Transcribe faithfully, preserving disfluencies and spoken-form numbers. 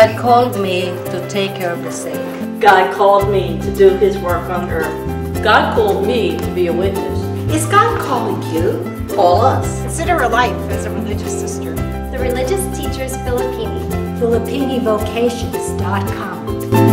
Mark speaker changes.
Speaker 1: God called me to take care of the sick.
Speaker 2: God called me to do His work on earth.
Speaker 3: God called me to be a witness.
Speaker 4: Is God calling you?
Speaker 2: Call us.
Speaker 5: Consider a life as a religious sister.
Speaker 6: The Religious Teachers Filipini.
Speaker 7: Filipini Vocations dot com.